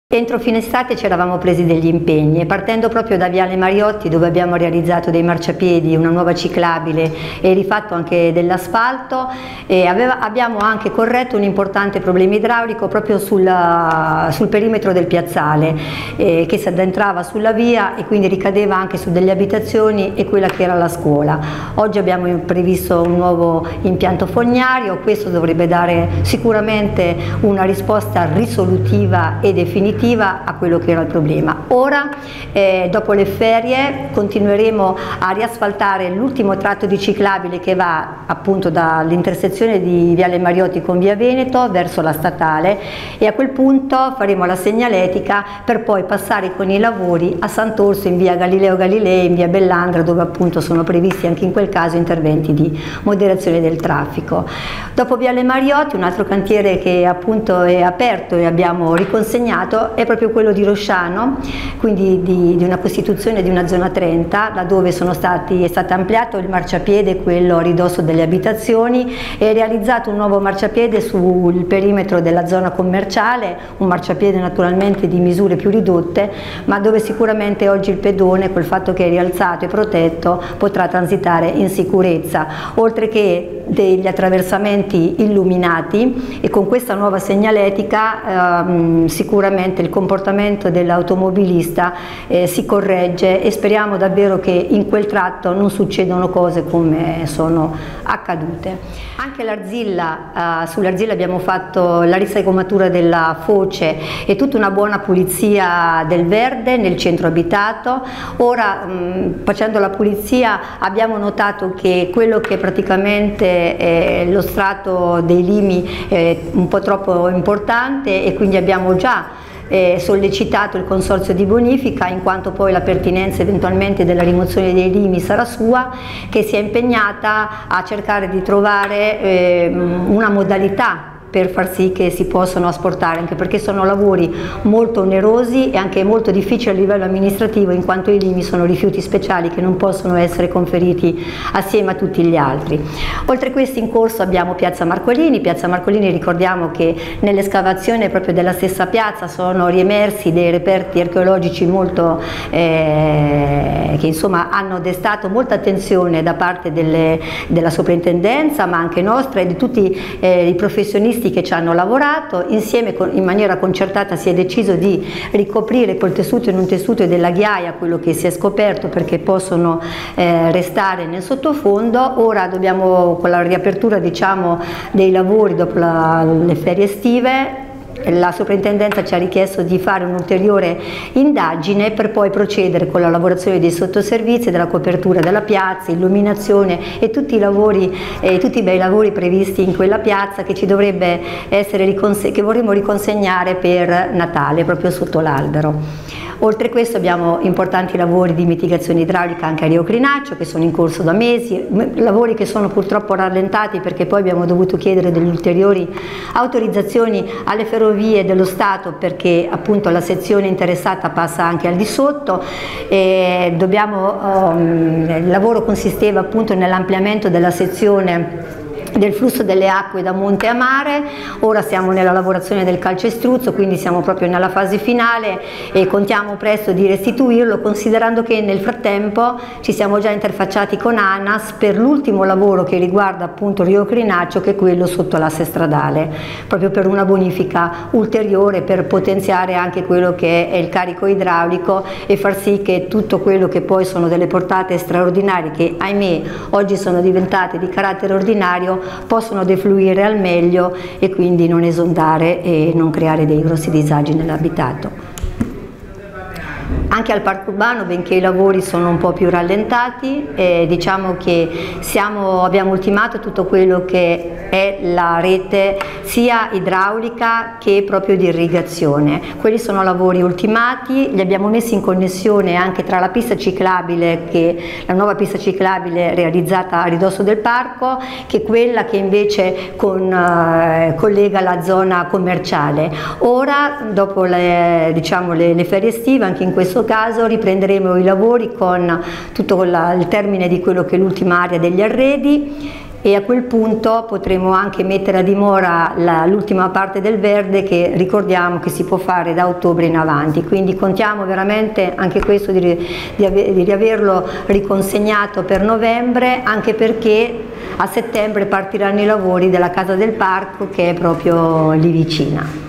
Entro fine estate ci eravamo presi degli impegni e partendo proprio da Viale Mariotti, dove abbiamo realizzato dei marciapiedi, una nuova ciclabile e rifatto anche dell'asfalto, abbiamo anche corretto un importante problema idraulico proprio sul perimetro del piazzale che si addentrava sulla via e quindi ricadeva anche su delle abitazioni e quella che era la scuola. Oggi abbiamo previsto un nuovo impianto fognario, questo dovrebbe dare sicuramente una risposta risolutiva e definitiva a quello che era il problema. Ora, dopo le ferie, continueremo a riasfaltare l'ultimo tratto di ciclabile che va appunto dall'intersezione di Viale Mariotti con Via Veneto verso la statale e a quel punto faremo la segnaletica per poi passare con i lavori a Sant'Orso in Via Galileo Galilei, in Via Bellandra, dove appunto sono previsti anche in quel caso interventi di moderazione del traffico. Dopo Viale Mariotti, un altro cantiere che appunto è aperto e abbiamo riconsegnato è proprio quello di Rosciano, quindi di una costituzione di una zona 30, laddove è stato ampliato il marciapiede, quello a ridosso delle abitazioni, e realizzato un nuovo marciapiede sul perimetro della zona commerciale, un marciapiede naturalmente di misure più ridotte, ma dove sicuramente oggi il pedone, col fatto che è rialzato e protetto, potrà transitare in sicurezza, oltre che degli attraversamenti illuminati, e con questa nuova segnaletica sicuramente il comportamento dell'automobilista si corregge e speriamo davvero che in quel tratto non succedano cose come sono accadute. Anche l'Arzilla, sull'Arzilla abbiamo fatto la risegomatura della foce e tutta una buona pulizia del verde nel centro abitato. Ora facendo la pulizia abbiamo notato che quello che praticamente è lo strato dei limi è un po' troppo importante e quindi abbiamo già sollecitato il consorzio di bonifica, in quanto poi la pertinenza eventualmente della rimozione dei limi sarà sua, che si è impegnata a cercare di trovare una modalità per far sì che si possano asportare, anche perché sono lavori molto onerosi e anche molto difficili a livello amministrativo, in quanto i limi sono rifiuti speciali che non possono essere conferiti assieme a tutti gli altri. Oltre a questi in corso abbiamo Piazza Marcolini. Piazza Marcolini, ricordiamo che nell'escavazione proprio della stessa piazza sono riemersi dei reperti archeologici molto che insomma hanno destato molta attenzione da parte della soprintendenza, ma anche nostra e di tutti i professionisti che ci hanno lavorato. Insieme in maniera concertata si è deciso di ricoprire col tessuto in un tessuto della ghiaia quello che si è scoperto, perché possono restare nel sottofondo. Ora dobbiamo, con la riapertura diciamo dei lavori dopo le ferie estive, la soprintendenza ci ha richiesto di fare un'ulteriore indagine per poi procedere con la lavorazione dei sottoservizi, della copertura della piazza, illuminazione e tutti i bei lavori previsti in quella piazza che ci dovrebbe essere che vorremmo riconsegnare per Natale, proprio sotto l'albero. Oltre a questo abbiamo importanti lavori di mitigazione idraulica anche a Rio Crinaccio, che sono in corso da mesi, lavori che sono purtroppo rallentati perché poi abbiamo dovuto chiedere delle ulteriori autorizzazioni alle ferrovie dello Stato, perché appunto la sezione interessata passa anche al di sotto. Il lavoro consisteva appunto nell'ampliamento della sezione del flusso delle acque da monte a mare. Ora siamo nella lavorazione del calcestruzzo, quindi siamo proprio nella fase finale e contiamo presto di restituirlo, considerando che nel frattempo ci siamo già interfacciati con ANAS per l'ultimo lavoro che riguarda appunto Rio Crinaccio, che è quello sotto l'asse stradale, proprio per una bonifica ulteriore, per potenziare anche quello che è il carico idraulico e far sì che tutto quello che poi sono delle portate straordinarie, che ahimè oggi sono diventate di carattere ordinario, possono defluire al meglio e quindi non esondare e non creare dei grossi disagi nell'abitato. Anche al parco urbano, benché i lavori sono un po' più rallentati, diciamo che abbiamo ultimato tutto quello che è la rete sia idraulica che proprio di irrigazione. Quelli sono lavori ultimati, li abbiamo messi in connessione anche tra la pista ciclabile, la nuova pista ciclabile realizzata a ridosso del parco, che è quella che invece collega la zona commerciale. Ora, dopo le ferie estive, anche in questo caso riprenderemo i lavori con tutto il termine di quello che è l'ultima area degli arredi e a quel punto potremo anche mettere a dimora l'ultima parte del verde, che ricordiamo che si può fare da ottobre in avanti, quindi contiamo veramente anche questo di riaverlo riconsegnato per novembre, anche perché a settembre partiranno i lavori della Casa del Parco, che è proprio lì vicina.